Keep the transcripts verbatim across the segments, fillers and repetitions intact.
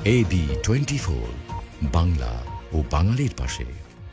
এ B twenty four Bangla ও বাঙালির পাশে।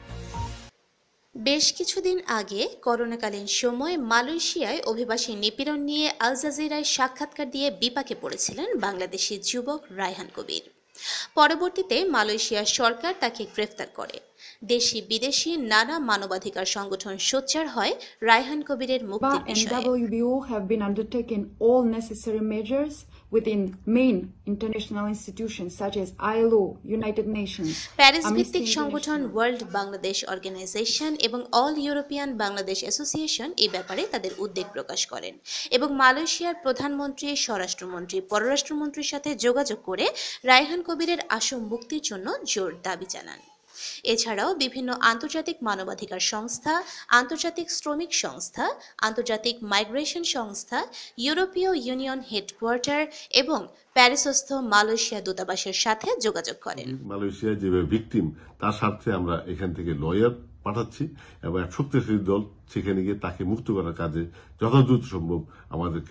বেশ কিছুদিন আগে করোনাকালীন সময় মালয়েশিয়ায় অভিবাসী নিপীড়ন নিয়ে আল জাজিরায় সাক্ষাৎকার দিয়ে বিপাকে পড়েছিলেন বাংলাদেশি যুবক রায়হান কবির। পরবর্তীতে মালয়েশিয়ার সরকার তাকে গ্রেফতার করে। দেশি বিদেশি নানা মানবাধিকার সংগঠন সোচ্চার হয় রায়হান কবিরের মুক্তির বিষয়ে। W B O have been undertaking all necessary measures within main international institutions such as I L O, United Nations, Paris ভিত্তিক সংগঠন ওয়ার্ল্ড বাংলাদেশ অর্গানাইজেশন এবং অল ইউরোপিয়ান বাংলাদেশ অ্যাসোসিয়েশন এই ব্যাপারে তাদের উদ্বেগ প্রকাশ করেন এবং মালয়েশিয়ার প্রধানমন্ত্রী, স্বরাষ্ট্রমন্ত্রী, পররাষ্ট্রমন্ত্রীর সাথে যোগাযোগ করে রায়হান কবিরের আশু মুক্তির জন্য জোর দাবি জানান। এছাড়াও বিভিন্ন আন্তর্জাতিক মানবাধিকার সংস্থা, আন্তর্জাতিক শ্রমিক সংস্থা, আন্তর্জাতিক মাইগ্রেশন সংস্থা, ইউরোপীয় ইউনিয়ন হেডকোয়ার্টার এবং প্যারিসস্থ মালয়েশিয়া দূতাবাসের সাথে যোগাযোগ করেন। মালয়েশিয়া যেভাবে ভিকটিম তার স্বার্থে আমরা এখান থেকে লয়ার পাঠাচ্ছি এবং এক শক্তিশালী দল সেখানে গিয়ে তাকে মুক্ত করার কাজে যথাযথ সম্ভব আমাদেরকে।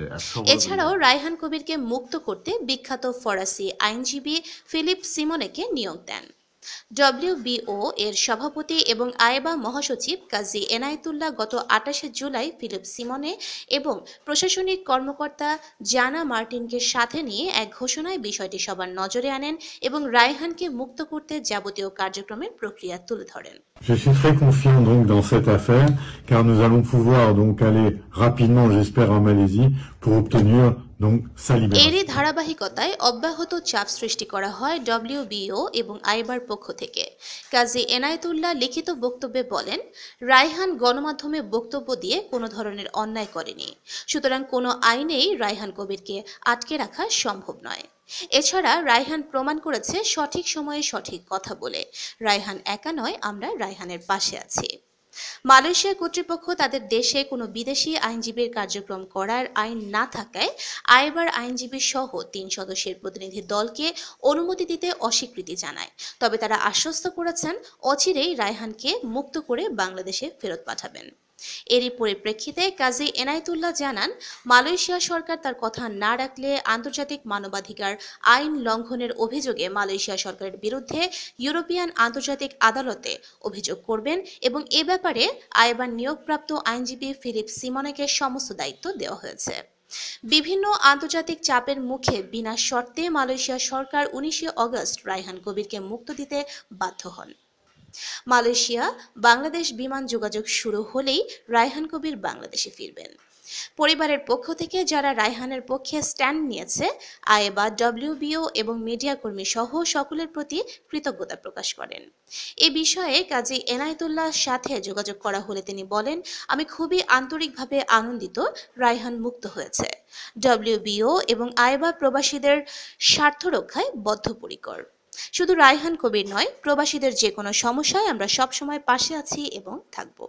এছাড়াও রায়হান কবিরকে মুক্ত করতে বিখ্যাত ফরাসি আইনজীবী ফিলিপ সিমনেকে নিয়োগ দেন। ডব্লিউ বি ও এর সভাপতি এবং আইবা মহাসচিব কাজী এনায়েতুল্লাহ গত আটাশে জুলাই ফিলিপ সিমনে এবং প্রশাসনিক কর্মকর্তা জানা মার্টিনকে সাথে নিয়ে এক ঘোষণায় বিষয়টি সবার নজরে আনেন এবং রায়হানকে মুক্ত করতে যাবতীয় কার্যক্রমের প্রক্রিয়া তুলে ধরেন। Je suis très confiant donc dans cette affaire car nous allons pouvoir donc aller rapidement, j'espère, en Malaisie pour obtenir donc sa libération. এরই ধারাবাহিকতায় অব্যাহত চাপ সৃষ্টি করা হয় ডব্লিউ বি ও এবং আইবার পক্ষ থেকে। কাজী এনায়েতুল্লাহ লিখিত বক্তব্যে বলেন, রায়হান গণমাধ্যমে বক্তব্য দিয়ে কোনো ধরনের অন্যায় করেনি, সুতরাং কোনো আইনেই রায়হান কবিরকে আটকে রাখা সম্ভব নয়। এছাড়া রায়হান প্রমাণ করেছে সঠিক সময়ে সঠিক কথা বলে। রায়হান একা নয়, আমরা রায়হানের পাশে আছি। মালয়েশিয়া কর্তৃপক্ষ তাদের দেশে কোনো বিদেশি আইনজীবীর কার্যক্রম করার আইন না থাকায় আইবার আইনজীবী সহ তিন সদস্যের প্রতিনিধি দলকে অনুমতি দিতে অস্বীকৃতি জানায়। তবে তারা আশ্বস্ত করেছেন অচিরেই রায়হানকে মুক্ত করে বাংলাদেশে ফেরত পাঠাবেন। এরই পরিপ্রেক্ষিতে কাজী এনায়েতুল্লাহ জানান, মালয়েশিয়া সরকার তার কথা না রাখলে আন্তর্জাতিক মানবাধিকার আইন লঙ্ঘনের অভিযোগে মালয়েশিয়া সরকারের বিরুদ্ধে ইউরোপিয়ান আন্তর্জাতিক আদালতে অভিযোগ করবেন এবং এ ব্যাপারে আইবার নিয়োগপ্রাপ্ত আইনজীবী ফিলিপ সিমনেকে সমস্ত দায়িত্ব দেওয়া হয়েছে। বিভিন্ন আন্তর্জাতিক চাপের মুখে বিনা শর্তে মালয়েশিয়া সরকার উনিশে অগস্ট রায়হান কবিরকে মুক্ত দিতে বাধ্য হন। মালয়েশিয়া বাংলাদেশ বিমান যোগাযোগ শুরু হলেই রায়হান কবির বাংলাদেশে ফিরবেন। পরিবারের পক্ষ থেকে যারা রায়হানের পক্ষে স্ট্যান্ড নিয়েছে, আইবা, ডব্লিউ বি ও এবং মিডিয়া কর্মী সহ সকলের প্রতি কৃতজ্ঞতা প্রকাশ করেন। এ বিষয়ে কাজী এনায়েতুল্লাহর সাথে যোগাযোগ করা হলে তিনি বলেন, আমি খুবই আন্তরিকভাবে আনন্দিত রায়হান মুক্ত হয়েছে। ডব্লিউ বি ও এবং আইবা প্রবাসীদের স্বার্থ রক্ষায় বদ্ধপরিকর। শুধু রায়হান কবির নয়, প্রবাসীদের যে কোনো সমস্যায় আমরা সবসময় পাশে আছি এবং থাকব।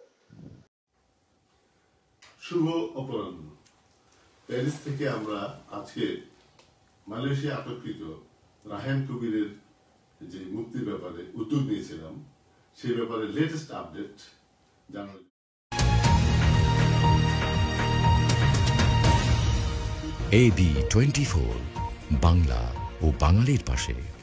শুভ অপরাহ্ন। প্যারিস থেকে আমরা আজকে মালয়েশিয়া আটককৃত রায়হান কবিরের যে মুক্তির ব্যাপারে উদ্যোগ নিয়েছিলাম সেই ব্যাপারে লেটেস্ট আপডেট জানার A B twenty four Bangla ও বাঙালির পাশে।